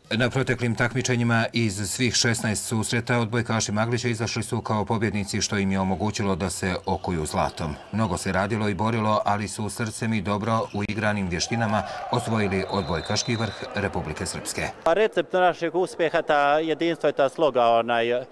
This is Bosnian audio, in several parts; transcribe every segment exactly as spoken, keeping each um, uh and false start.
Na proteklim takmičenjima iz svih šesnaest susreta odbojkaši Maglića izašli su kao pobjednici, što im je omogućilo da se okuju zlatom. Mnogo se radilo i borilo, ali su srcem i dobro uigranim vještinama osvojili odbojkaški vrh Republike Srpske. Recept našeg uspjeha, ta jedinstvo je ta sloga onaj,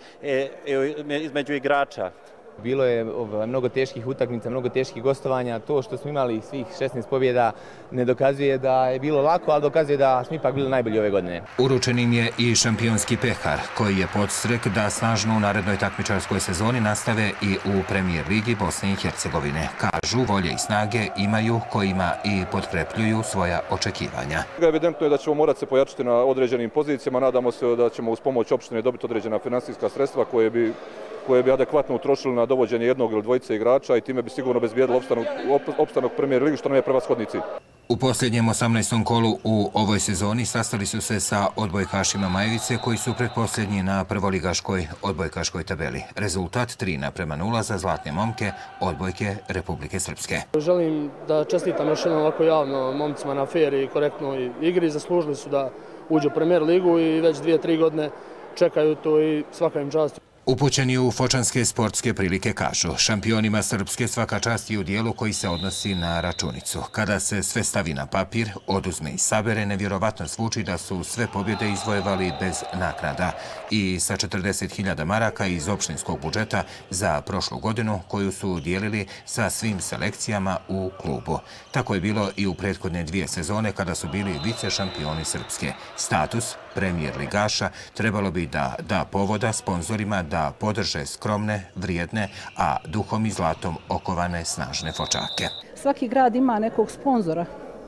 između igrača. Bilo je mnogo teških utakmica, mnogo teških gostovanja. To što smo imali svih šesnaest pobjeda ne dokazuje da je bilo lako, ali dokazuje da smo ipak bili najbolji ove godine. Uručen im je i šampionski pehar, koji je podstrek da snažno u narednoj takmičarskoj sezoni nastave i u Premijer ligi Bosne i Hercegovine. Kažu, volje i snage imaju, kojima i potkrepljuju svoja očekivanja. Evidentno je da ćemo morati se pojačati na određenim pozicijama. Nadamo se da ćemo uz pomoć opštine dobiti određena finansijska sredstva koje bi koje bi adekvatno utrošili na dovođenje jednog ili dvojice igrača i time bi sigurno obezbijedilo opstanak Premijer ligi, što nam je prevashodni cilj. U posljednjem osamnaestom kolu u ovoj sezoni sastali su se sa odbojkašima Majevice, koji su pretposljednji na prvoligaškoj odbojkaškoj tabeli. Rezultat tri naprema nula za zlatne momke odbojke Republike Srpske. Želim da čestitam još jednom ovako javno momcima na fair i korektnoj igri. Zaslužili su da uđu u Premijer ligu i već dvije, tri godine čekaju to i svaka im čast. Upućeni u fočanske sportske prilike kažu, šampionima Srpske svaka čast i u dijelu koji se odnosi na računicu. Kada se sve stavi na papir, oduzme i sabere, nevjerovatno zvuči da su sve pobjede izvojevali bez naknada i sa četrdeset hiljada maraka iz opštinskog budžeta za prošlu godinu, koju su dijelili sa svim selekcijama u klubu. Tako je bilo i u prethodne dvije sezone kada su bili vice šampioni Srpske. Status premijer ligaša trebalo bi da da povoda sponzorima da da podrže skromne, vrijedne, a duhom i zlatom okovane snažne fočake. Svaki grad ima nekog sponzora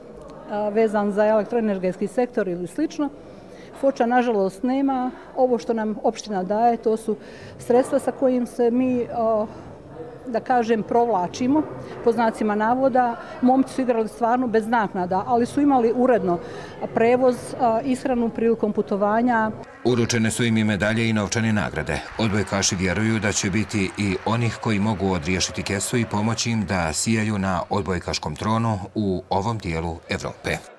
vezan za elektroenergetski sektor ili slično. Foča, nažalost, nema. Ovo što nam opština daje, to su sredstva sa kojim se mi, da kažem, provlačimo, po znacima navoda. Momci su igrali stvarno bez naknada, ali su imali uredno prevoz, ishranu prilikom putovanja. Uručene su im i medalje i novčane nagrade. Odbojkaši vjeruju da će biti i onih koji mogu odriješiti kesu i pomoći im da sijaju na odbojkaškom tronu u ovom dijelu Evrope.